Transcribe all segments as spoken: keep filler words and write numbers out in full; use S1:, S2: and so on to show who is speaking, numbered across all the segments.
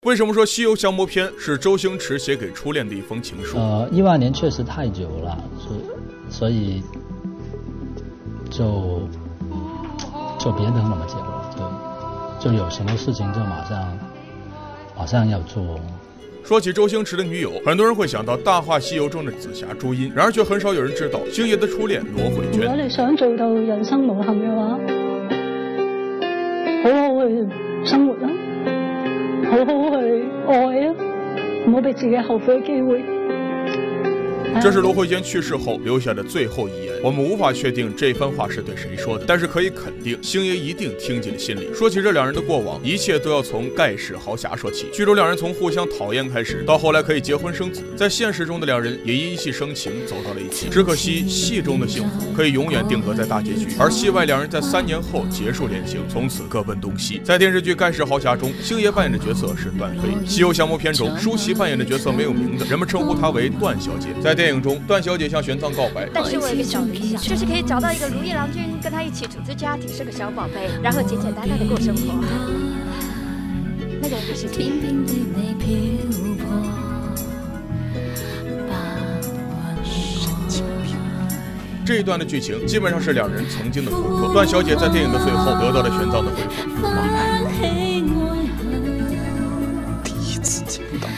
S1: 为什么说《西游降魔篇》是周星驰写给初恋的一封情书？
S2: 呃，一万年确实太久了，所所以就就别等那么久了，就就有什么事情就马上马上要做。
S1: 说起周星驰的女友，很多人会想到《大话西游》中的紫霞朱茵，然而却很少有人知道星爷的初恋罗慧娟。
S3: 如果你想做到人生無憾嘅話，好好去生活啦，好好去愛啊，唔好俾自己後悔嘅機會。
S1: 这是罗慧娟去世后留下的最后遗言，我们无法确定这番话是对谁说的，但是可以肯定，星爷一定听进了心里。说起这两人的过往，一切都要从盖世豪侠说起。剧中两人从互相讨厌开始，到后来可以结婚生子，在现实中的两人也因戏生情走到了一起。只可惜戏中的幸福可以永远定格在大结局，而戏外两人在三年后结束恋情，从此各奔东西。在电视剧《盖世豪侠》中，星爷扮演的角色是段飞；《西游降魔篇》中，舒淇扮演的角色没有名字，人们称呼她为段小姐。在电影中，段小姐向玄奘告白，
S4: 但是我有一个小理想，就是可以找到一个如意郎君，跟他一起组织家庭，生个小宝贝，然后简简单单的过生活。那个人就是你。
S1: 这一段的剧情基本上是两人曾经的复刻。段小姐在电影的最后得到了玄奘的回复，马爱。
S5: 第一次见到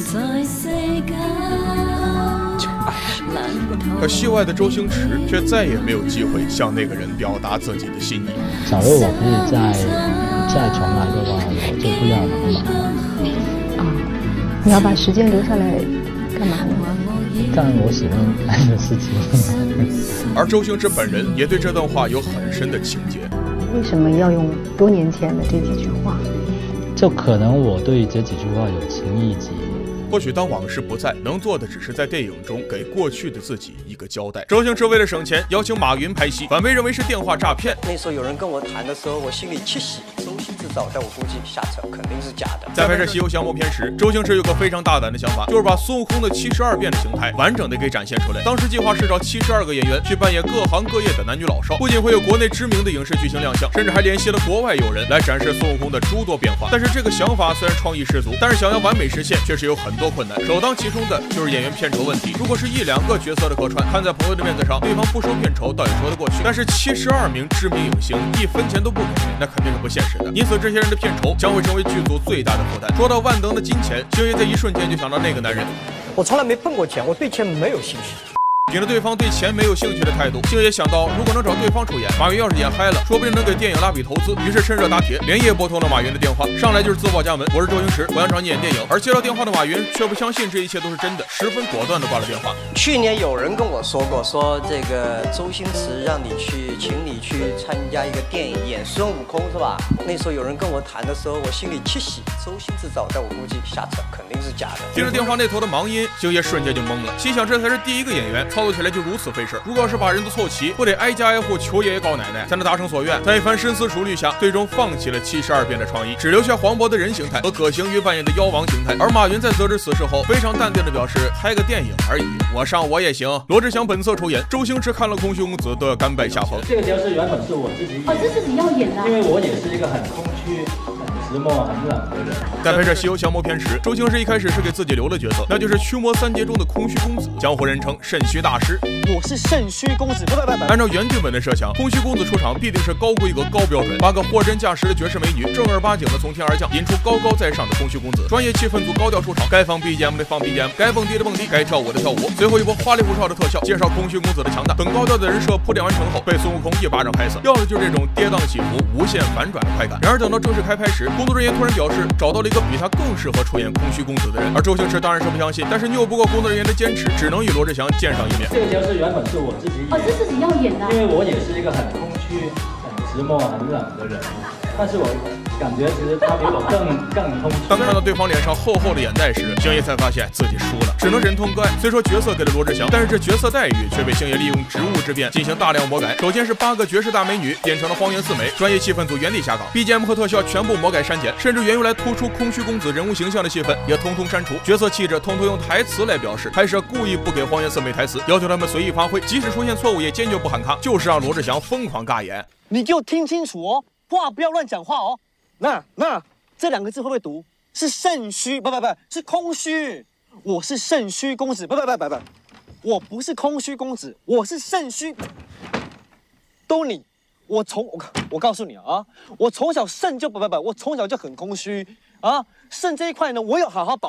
S5: 就爱上。
S1: 可戏外的周星驰却再也没有机会向那个人表达自己的心意。
S2: 假如我可以再再重来的话，我就不要那么忙。
S6: 啊，你要把时间留下来干嘛呢？
S2: 干我喜欢干的事情。
S1: 而周星驰本人也对这段话有很深的情结。
S6: 为什么要用多年前的这几句话？
S2: 就可能我对这几句话有情意结。
S1: 或许当往事不在，能做的只是在电影中给过去的自己一个交代。周星驰为了省钱，邀请马云拍戏，反被认为是电话诈骗。
S7: 那时候有人跟我谈的时候，我心里窃喜。周星驰找，但我估计下场肯定是假的。
S1: 在拍摄《西游降魔篇》时，周星驰有个非常大胆的想法，就是把孙悟空的七十二变的形态完整的给展现出来。当时计划是找七十二个演员去扮演各行各业的男女老少，不仅会有国内知名的影视巨星亮相，甚至还联系了国外友人来展示孙悟空的诸多变化。但是这个想法虽然创意十足，但是想要完美实现，却是有很多困难。首当其冲的就是演员片酬问题。如果是一两个角色的客串，看在朋友的面子上，对方不收片酬倒也说得过去。但是七十二名知名影星一分钱都不给，那肯定是不现实的。因此，这些人的片酬将会成为剧组最大的负担。说到万能的金钱，星爷在一瞬间就想到那个男人。
S7: 我从来没碰过钱，我对钱没有兴趣。
S1: 凭着对方对钱没有兴趣的态度，星爷想到，如果能找对方出演，马云要是演嗨了，说不定能给电影拉笔投资。于是趁热打铁，连夜拨通了马云的电话，上来就是自报家门：“我是周星驰，我想找你演电影。”而接到电话的马云却不相信这一切都是真的，十分果断地挂了电话。
S7: 去年有人跟我说过，说这个周星驰让你去，请你去参加一个电影，演孙悟空是吧？那时候有人跟我谈的时候，我心里窃喜。周星驰找，但我估计下场肯定是假的。
S1: 听着电话那头的忙音，星爷瞬间就懵了，心想这才是第一个演员，操作起来就如此费事。如果要是把人都凑齐，不得挨家挨户求爷爷告奶奶才能达成所愿。在一番深思熟虑下，最终放弃了七十二变的创意，只留下黄渤的人形态和葛星宇扮演的妖王形态。而马云在得知此事后，非常淡定地表示：“拍个电影而已，我上我也行。”罗志祥本色出演，周星驰看了《空虚公子》都要甘拜下风。
S8: 这个角色原本是我自己演，
S3: 哦，这是你要演的，
S8: 因为我也是一个很空虚、很寂寞、很冷的人。
S1: 在拍摄《西游降魔篇》时，周星驰一开始是给自己留了角色，那就是驱魔三杰中的空虚公子，江湖人称肾虚大师。
S7: 我是肾虚公子，不不不不。
S1: 按照原剧本的设想，空虚公子出场必定是高规格、高标准，八个货真价实的绝世美女正儿八经的从天而降，引出高高在上的空虚公子。专业气氛组高调出场，该放 B G M 的放 B G M， 该蹦迪的蹦迪，该跳舞的跳舞。随后一波花里胡哨的特效，介绍空虚公子的强大。等高调的人设铺垫完成后，被孙悟空一巴掌拍死，要的就是这种跌宕起伏、无限反转的快感。然而等到正式开拍时，工作人员突然表示找到了一个比他更适合出演空虚公子的人，而周星驰当然是不相信，但是拗不过工作人员的坚持，只能与罗志祥见上一面。
S8: 这个角色原本是我自己演，
S3: 哦，这是你要演的，
S8: 因为我也是一个很空虚、很寂寞、很冷的人，但是我感觉其实他比我更更空虚。
S1: 当看到对方脸上厚厚的眼袋时，星爷才发现自己输了，只能忍痛割爱。虽说角色给了罗志祥，但是这角色待遇却被星爷利用职务之便进行大量魔改。首先是八个绝世大美女变成了荒原四美，专业气氛组原地下岗 ，B G M 和特效全部魔改删减，甚至原用来突出空虚公子人物形象的戏份也通通删除，角色气质通通用台词来表示。拍摄故意不给荒原四美台词，要求他们随意发挥，即使出现错误也坚决不喊卡，就是让罗志祥疯狂尬演。
S7: 你给我听清楚哦，话不要乱讲话哦。那那这两个字会不会读？
S9: 是肾虚，不不不，是空虚。我是肾虚公子，不不不不不，我不是空虚公子，我是肾虚。都你，我从我我告诉你啊，我从小肾就不不不，我从小就很空虚啊，肾这一块呢，我有好好保。